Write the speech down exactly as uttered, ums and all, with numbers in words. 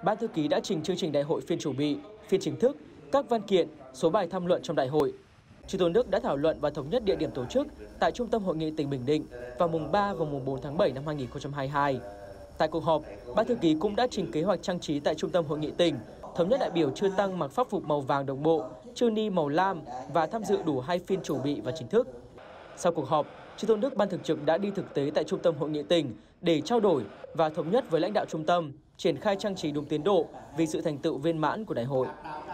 Ban thư ký đã trình chương trình đại hội phiên chủ bị, phiên chính thức, các văn kiện, số bài tham luận trong đại hội. Chủ tịch nước đã thảo luận và thống nhất địa điểm tổ chức tại Trung tâm Hội nghị tỉnh Bình Định vào mùng ba và mùng bốn tháng bảy năm hai nghìn không trăm hai mươi hai. Tại cuộc họp, Ban thư ký cũng đã trình kế hoạch trang trí tại Trung tâm Hội nghị tỉnh, thống nhất đại biểu chưa tăng mặc pháp phục màu vàng đồng bộ, chưa ni màu lam và tham dự đủ hai phiên chủ bị và chính thức. Sau cuộc họp, Chủ tịch nước Ban Thường trực đã đi thực tế tại Trung tâm Hội nghị tỉnh để trao đổi và thống nhất với lãnh đạo trung tâm triển khai trang trí đúng tiến độ vì sự thành tựu viên mãn của đại hội.